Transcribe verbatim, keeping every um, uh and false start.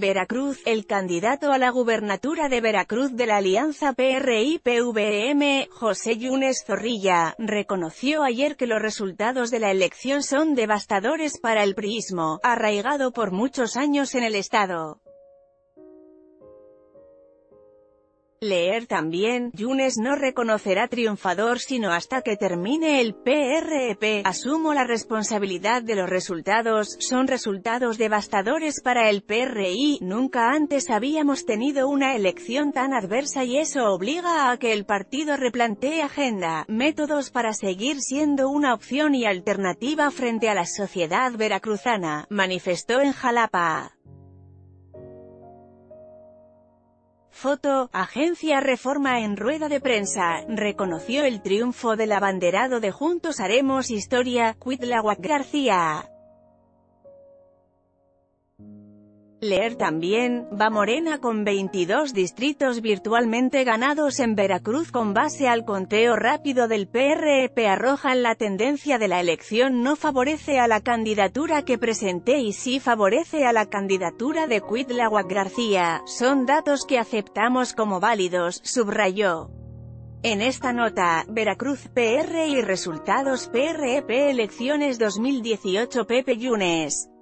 Veracruz, el candidato a la gubernatura de Veracruz de la alianza P R I-P V M, José Yunes Zorrilla, reconoció ayer que los resultados de la elección son devastadores para el priismo, arraigado por muchos años en el Estado. Leer también, Yunes no reconocerá triunfador sino hasta que termine el P R E P, asumo la responsabilidad de los resultados, son resultados devastadores para el P R I, nunca antes habíamos tenido una elección tan adversa y eso obliga a que el partido replantee agenda, métodos para seguir siendo una opción y alternativa frente a la sociedad veracruzana, manifestó en Jalapa. Foto, Agencia Reforma en rueda de prensa, reconoció el triunfo del abanderado de Juntos Haremos Historia, Cuitláhuac García. Leer también, va Morena con veintidós distritos virtualmente ganados en Veracruz con base al conteo rápido del P R E P arrojan la tendencia de la elección no favorece a la candidatura que presenté y sí favorece a la candidatura de Cuitláhuac García, son datos que aceptamos como válidos, subrayó. En esta nota, Veracruz P R y resultados P R E P elecciones dos mil dieciocho Pepe Yunes.